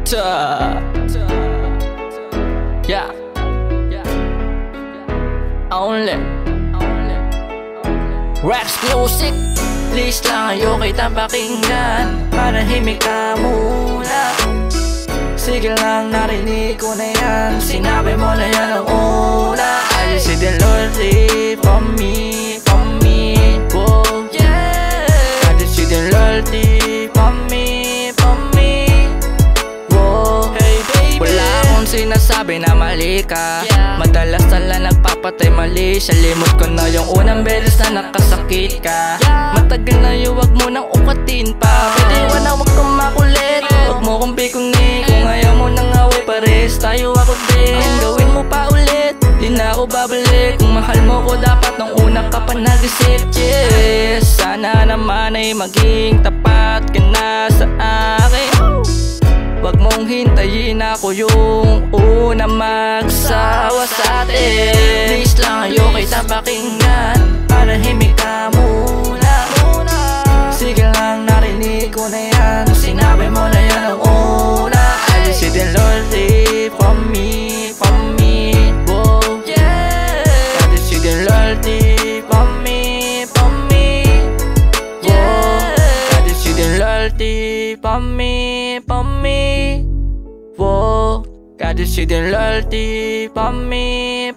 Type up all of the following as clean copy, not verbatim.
Yeah. Only Rex Music. Please lang ayaw kitang pakinggan, manahimik ka muna. Sige lang, narinig ko na yan, sinabi mo na yan ang una. I just see the loyalty from me, whoa, yeah. I just see the loyalty from me, whoa. Hey baby, wala akong sinasabi na mali ka, yeah. Madalas tala nagpapatay mali, sa limot ko na yung unang beses na nakasakit ka, yeah. Matagal na yung wag mo nang ukatin pa, pwede ba na wag kang makulit, wag mo kong bikunin. Kung ayaw mo nang away, pares tayo ako din. Gawin mo pa ulit, di na ako babalik. Kung mahal mo ko dapat nung una ka pa nag-isip, yes. Sana naman ay maging tapat ka na sa akin. Wag mong hintayin ako yung una magsawa sa atin. Please lang ayaw kitang pakinggan, manahimik ka muna. Sige lang, narinig ko na yan, sinabi mo na yan ang una. I just see the loyalty from me, whoa, yeah. I just see the loyalty from me, yeah. I just see the loyalty from me, whoa. I just see the loyalty from me,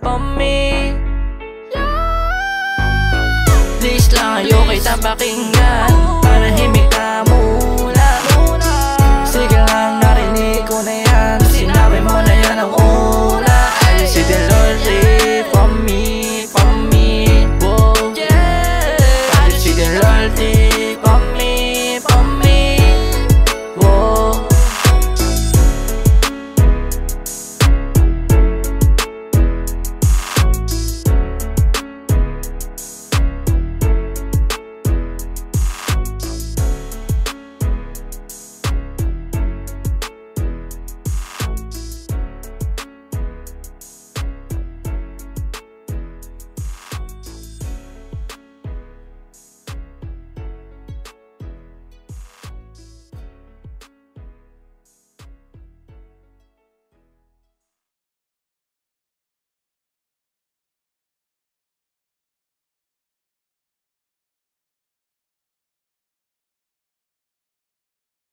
yeah. Please lang ayaw kitang pakinggan, manahimik ka